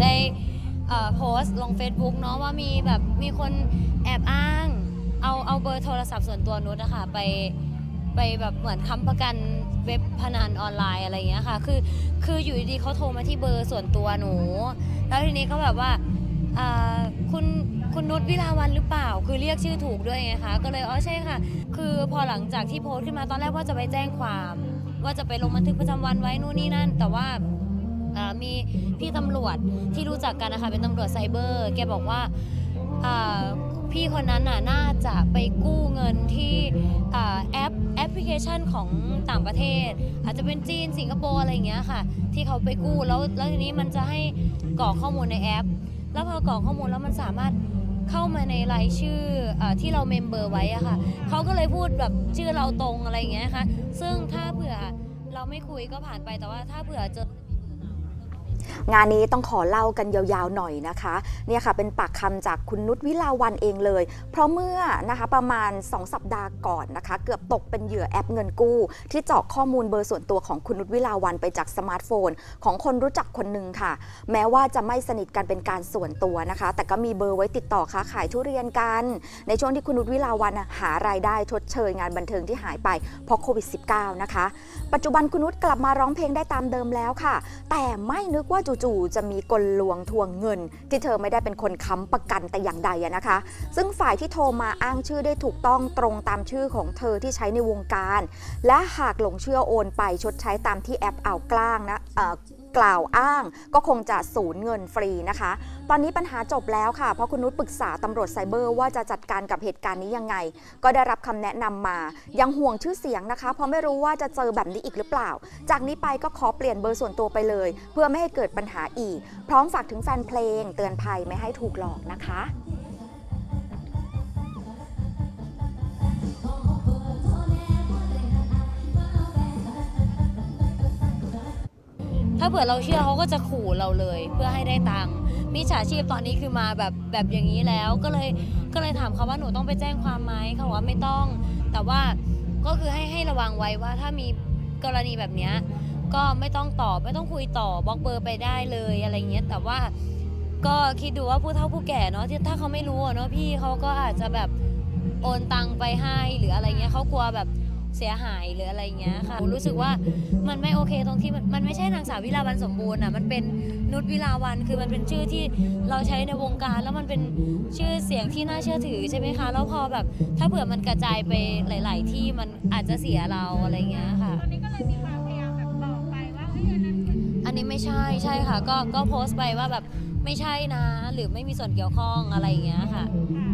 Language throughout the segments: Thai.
ได้โพสต์ลง Facebook เนาะว่ามีคนแอบอ้างเอาเบอร์โทรศัพท์ส่วนตัวนุชอะค่ะไปแบบเหมือนค้ำประกันเว็บพนันออนไลน์อะไรอย่างเงี้ยค่ะคืออยู่ดีๆเขาโทรมาที่เบอร์ส่วนตัวหนูแล้วทีนี้ก็แบบว่าคุณนุชวิลาวันหรือเปล่าคือเรียกชื่อถูกด้วยไงคะก็เลยใช่ค่ะคือพอหลังจากที่โพสต์ขึ้นมาตอนแรกว่าจะไปแจ้งความว่าจะไปลงบันทึกประจำวันไว้นู่นนี่นั่นแต่ว่ามีพี่ตำรวจที่รู้จักกันนะคะเป็นตำรวจไซเบอร์แกบอกว่าพี่คนนั้นน่าจะไปกู้เงินที่แอปพลิเคชันของต่างประเทศอาจจะเป็นจีนสิงคโปร์อะไรอย่างเงี้ยค่ะที่เขาไปกู้แล้วทีนี้มันจะให้กรอกข้อมูลในแอปแล้วพอกรอกข้อมูลแล้วมันสามารถเข้ามาในรายชื่อที่เราเมมเบอร์ไว้อะค่ะเขาก็เลยพูดแบบชื่อเราตรงอะไรอย่างเงี้ยค่ะซึ่งถ้าเผื่อเราไม่คุยก็ผ่านไปแต่ว่าถ้าเผื่อเจองานนี้ต้องขอเล่ากันยาวๆหน่อยนะคะเนี่ยค่ะเป็นปากคำจากคุณนุชวิลาวันเองเลยเพราะเมื่อนะคะประมาณ2 สัปดาห์ก่อนนะคะเกือบตกเป็นเหยื่อแอปเงินกู้ที่เจาะข้อมูลเบอร์ส่วนตัวของคุณนุชวิลาวันไปจากสมาร์ทโฟนของคนรู้จักคนหนึ่งค่ะแม้ว่าจะไม่สนิทกันเป็นการส่วนตัวนะคะแต่ก็มีเบอร์ไว้ติดต่อค้าขายทุเรียนกันในช่วงที่คุณนุชวิลาวันหารายได้ชดเชยงานบันเทิงที่หายไปเพราะโควิด -19 นะคะปัจจุบันคุณนุชกลับมาร้องเพลงได้ตามเดิมแล้วค่ะแต่ไม่นึกว่าจู่ๆจะมีกลลวงทวงเงินที่เธอไม่ได้เป็นคนค้ำประกันแต่อย่างใดนะคะซึ่งฝ่ายที่โทรมาอ้างชื่อได้ถูกต้องตรงตามชื่อของเธอที่ใช้ในวงการและหากหลงเชื่อโอนไปชดใช้ตามที่แอปกล่าวอ้างก็คงจะสูญเงินฟรีนะคะตอนนี้ปัญหาจบแล้วค่ะเพราะคุณนุชปรึกษาตำรวจไซเบอร์ว่าจะจัดการกับเหตุการณ์นี้ยังไงก็ได้รับคำแนะนำมายังห่วงชื่อเสียงนะคะเพราะไม่รู้ว่าจะเจอแบบนี้อีกหรือเปล่าจากนี้ไปก็ขอเปลี่ยนเบอร์ส่วนตัวไปเลยเพื่อไม่ให้เกิดปัญหาอีกพร้อมฝากถึงแฟนเพลงเตือนภัยไม่ให้ถูกหลอกนะคะถ้าเผื่อเราเชื่อเขาก็จะขู่เราเลยเพื่อให้ได้ตังค์มิจฉาชีพตอนนี้คือมาแบบอย่างนี้แล้วก็เลยถามเขาว่าหนูต้องไปแจ้งความไหมเขาบอกว่าไม่ต้องแต่ว่าก็คือให้ระวังไว้ว่าถ้ามีกรณีแบบนี้ก็ไม่ต้องตอบไม่ต้องคุยต่อบล็อกเบอร์ไปได้เลยอะไรเงี้ยแต่ว่าก็คิดดูว่าผู้เฒ่าผู้แก่เนาะที่ถ้าเขาไม่รู้เนาะพี่เขาก็อาจจะแบบโอนตังไปให้หรืออะไรเงี้ยเขากลัวแบบเสียหายหรืออะไรเงี้ยค่ะรู้สึกว่ามันไม่โอเคตรงที่มันไม่ใช่นางสาววิลาวันสมบูรณ์มันเป็นนุชวิลาวันคือมันเป็นชื่อที่เราใช้ในวงการแล้วมันเป็นชื่อเสียงที่น่าเชื่อถือใช่ไหมคะแล้วพอแบบถ้าเผื่อมันกระจายไปหลายๆที่มันอาจจะเสียเราอะไรเงี้ยค่ะตอนนี้ก็เลยมีความพยายามแบบบอกไปว่าอันนี้ไม่ใช่ค่ะก็โพสต์ไปว่าแบบไม่ใช่นะหรือไม่มีส่วนเกี่ยวข้องอะไรอย่างเงี้ยค่ะ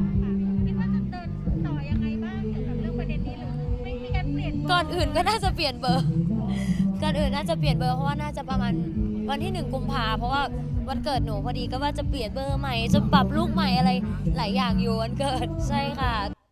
ก่อนอื่นก็น่าจะเปลี่ยนเบอร์ก่อนอื่นน่าจะเปลี่ยนเบอร์เพราะว่าน่าจะประมาณวันที่1 กุมภาเพราะว่าวันเกิดหนูพอดีก็ว่าจะเปลี่ยนเบอร์ใหม่จะปรับลูกใหม่อะไรหลายอย่างอยู่วันเกิดใช่ค่ะ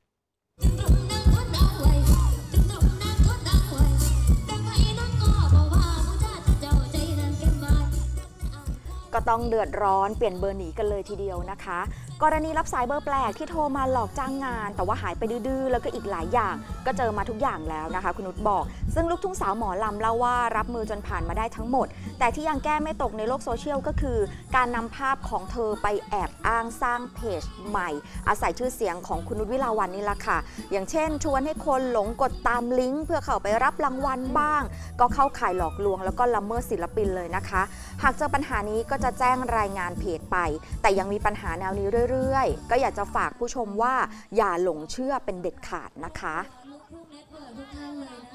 ก็ต้องเดือดร้อนเปลี่ยนเบอร์หนีกันเลยทีเดียวนะคะกรณีรับสายเบอร์แปลกที่โทรมาหลอกจ้างงานแต่ว่าหายไปดื้อๆแล้วก็อีกหลายอย่างก็เจอมาทุกอย่างแล้วนะคะคุณนุชบอกซึ่งลูกทุ่งสาวหมอลำเล่าว่ารับมือจนผ่านมาได้ทั้งหมดแต่ที่ยังแก้ไม่ตกในโลกโซเชียลก็คือการนำภาพของเธอไปแอบอ้างสร้างเพจใหม่อาศัยชื่อเสียงของคุณนุชวิลาวันนี่แหละค่ะอย่างเช่นชวนให้คนหลงกดตามลิงก์เพื่อเข้าไปรับรางวัลบ้างก็เข้าข่ายหลอกลวงแล้วก็ละเมิดศิลปินเลยนะคะหากเจอปัญหานี้ก็จะแจ้งรายงานเพจไปแต่ยังมีปัญหาแนวนี้เรื่อยๆก็อยากจะฝากผู้ชมว่าอย่าหลงเชื่อเป็นเด็ดขาดนะคะ